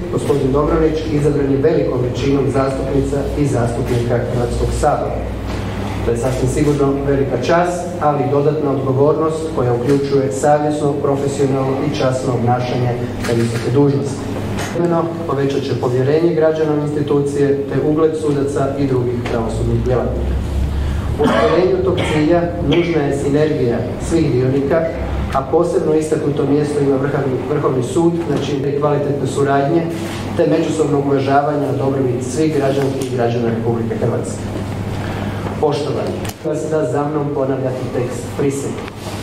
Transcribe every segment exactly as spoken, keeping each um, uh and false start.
gospodin Dobronić, izabran je velikom većinom zastupnica i zastupnika Hrvatskog sabora. To je sasvim sigurno velika čast, ali i dodatna odgovornost koja uključuje savjesno, profesionalno i časno obnašanje na visoke dužnosti. Istovremeno povećat će povjerenje građana u institucije te ugled sudaca i drugih pravosudnih djelatnika. U ostvarenju tog cilja nužna je sinergija svih dionika, a posebno istaknuto mjesto ima Vrhovni sud, znači kvalitetne suradnje te međusobnog uvažavanja na dobrobit svih građanki i građana Republike Hrvatske. Poštovani, vas da za mnom ponavljati tekst prisege.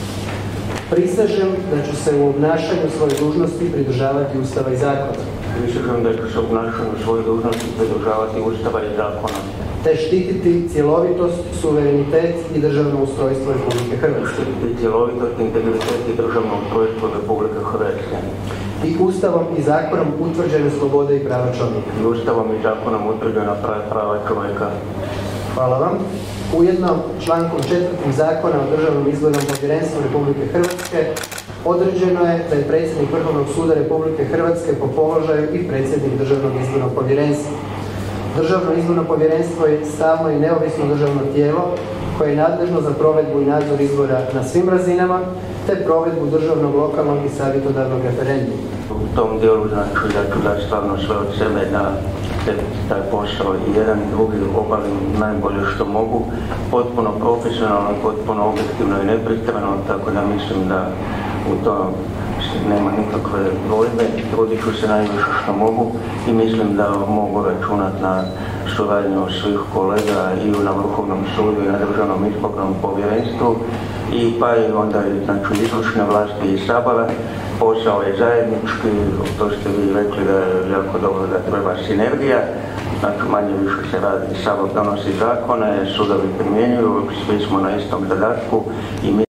Prisežem da ću se u obnašanju svoje dužnosti pridržavati Ustava i zakona. Prisežem da ću se u obnašanju svoje dužnosti pridržavati Ustava i zakona. Te štititi cjelovitost, suverenitet i državno ustrojstvo Republike Hrvatske. Štititi cjelovitost, integritet i državno ustrojstvo Republike Hrvatske. I Ustavom i zakonom utvrđene slobode i prava čovjeka. I Ustavom i zakonom utvrđena prava čovjeka. Hvala vam. Ujedno, člankom četvrtim Zakona o Državnom izbornom povjerenstvu Republike Hrvatske određeno je da je predsjednik Vrhovnog suda Republike Hrvatske po položaju i predsjednik Državnog izbornog povjerenstva. Državno izborno povjerenstvo je stalno i neovisno državno tijelo koje je nadležno za provedbu i nadzor izbora na svim razinama, te provedbu državnog, lokalnog i savjetodavnog referenduma. U tom dijelu znači da ću dati stvarno sve od sebe da taj posao i jedan i drugi obavim najbolje što mogu, potpuno profesionalno, potpuno objektivno i nepristrano, tako da mislim da u to nema nikakve dvojbe. Trudit ću se najviše što mogu i mislim da mogu računati na suradnju svih kolega i na Vrhovnom sudu i na Državnom izbornom povjerenstvu i pa i onda znači izvršne vlasti i sabora. Posao je zajednički, to ste vi rekli da je jako dobro da treba sinergija, znači manje više se radi, sabor donosi zakone, sudovi primjenjuju, svi smo na istom zadatku i mi